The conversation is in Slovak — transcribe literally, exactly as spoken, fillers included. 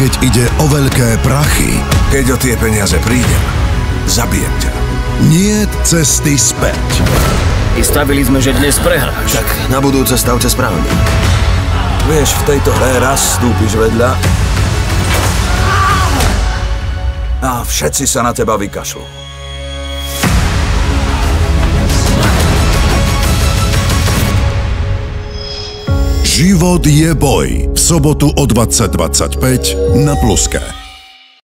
keď ide o veľké prachy. Keď o tie peniaze prídem, zabijem ťa. Nie cesty späť. Vystavili sme, že dnes prehráš. Tak na budúce stavte správne. Vieš, v tejto hre raz vstúpiš vedľa a všetci sa na teba vykašľú. Život je boj. V sobotu o dvadsať dvadsaťpäť na Pluske.